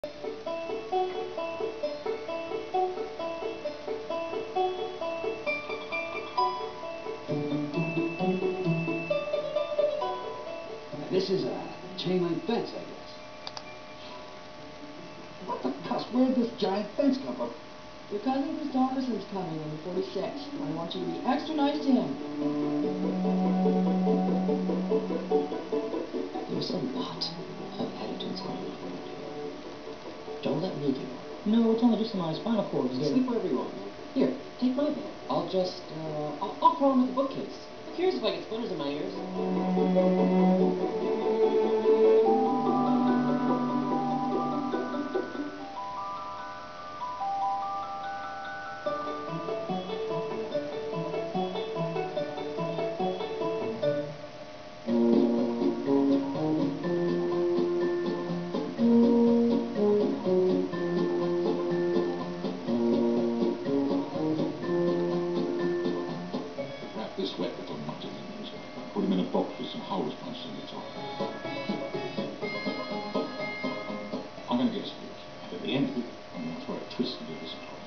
This is a chain link fence, I guess. What the cuss? Where did this giant fence come from? Your cousin Chris Dawson's coming on the 46th. I want you to be extra nice to him. There's a lot of attitudes going on around here. Don't let me do it. No, it's only just some spinal cord. Sleep wherever you want, man. Here, take my bed. I'll just, I'll crawl into the bookcase. Who cares if I get splinters in my ears? This wet little nut in the newspaper. Put him in a box with some holes punched in the top. I'm going to get a split, and at the end of it, I'm going to throw a twist into this top.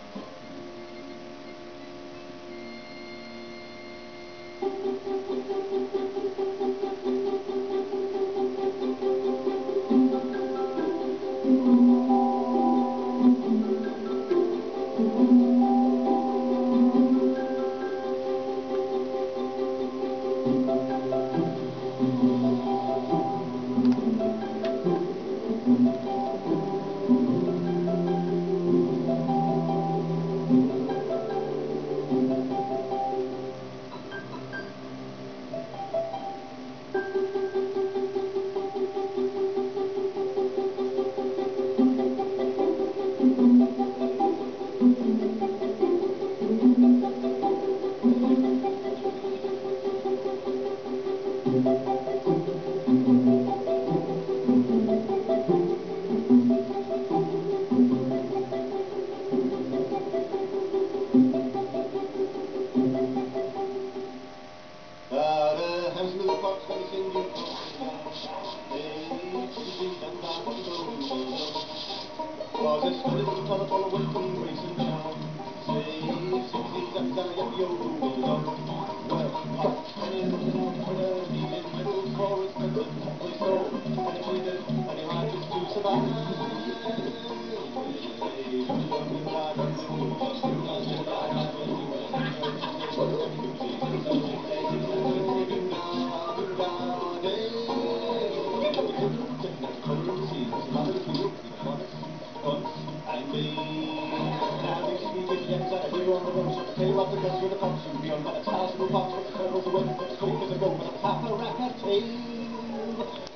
Was a splendid little telephone away from racing town. Say, 60s, down at the old well, and in the winter, needed metal for his cousin, soul, and he needed, and he had to survive. On the road, so tell you what the guns with the pumps, you'll be on that house with the pumps, with the curls away, with the squeak as a go, but a papa rack a tail.